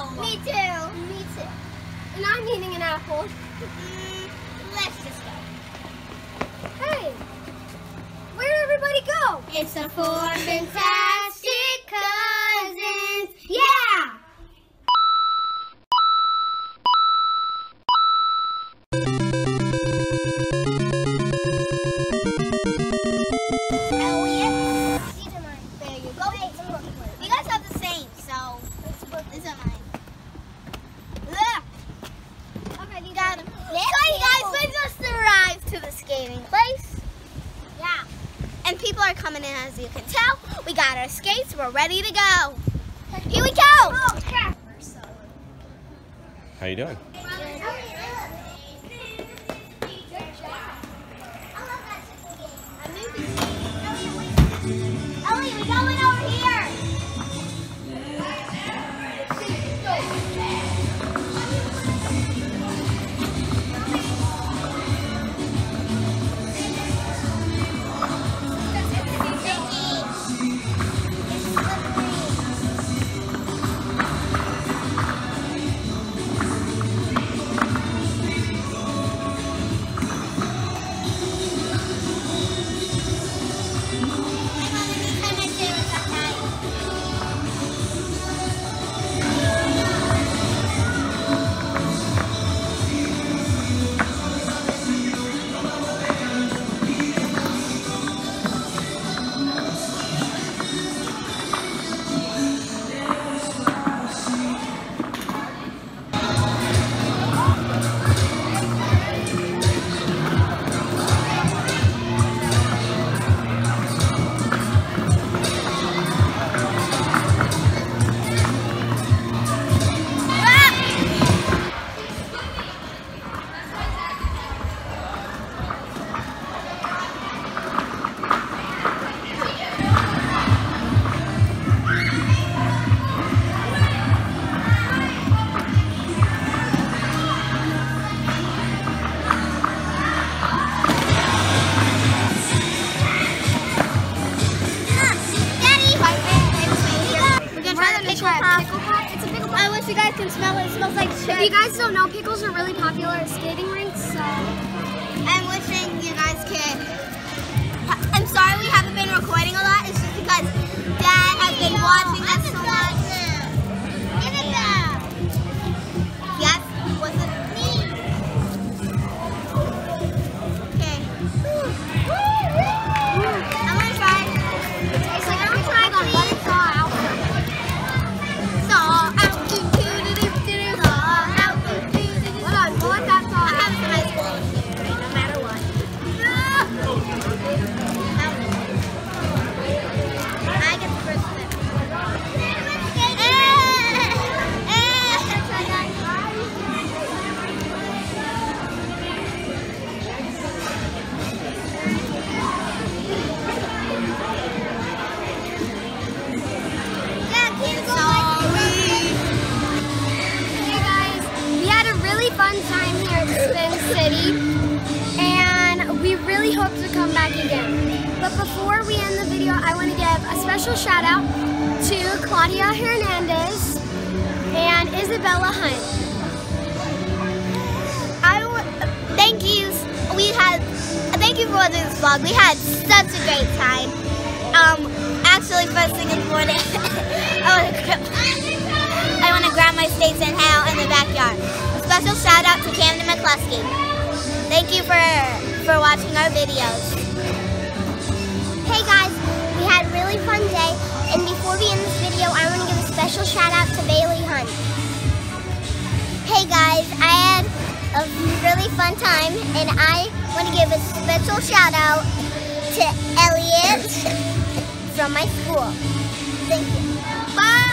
Me too. Me too. And I'm eating an apple. Let's just go. Hey, where'd everybody go? It's the four fantastic cousins. Yeah! And people are coming in, as you can tell. We got our skates, we're ready to go. Here we go! How you doing? Ellie, we're going over here! I wish you guys can smell it. It smells like sugar. If you guys don't know, pickles are really popular at skating rinks, so I'm wishing you guys could. I'm sorry we haven't been recording a lot. It's just because Dad has been watching us so much. Give it back. Yes, was it me? Okay. I'm gonna try. It's like I'm trying on butter saw out. Fun time here at Spin City, and we really hope to come back again. But before we end the video, I want to give a special shout out to Claudia Hernandez and Isabella Hunt. Thank you. Thank you for watching this vlog. We had such a great time. Actually, first thing in the morning, I want to grab my skates and hang out in the backyard. Special shout out to Camden McCluskey. Thank you for watching our videos. Hey guys, we had a really fun day, and before we end this video, I want to give a special shout out to Bailey Hunt. Hey guys, I had a really fun time, and I want to give a special shout out to Elliot from my school. Thank you. Bye!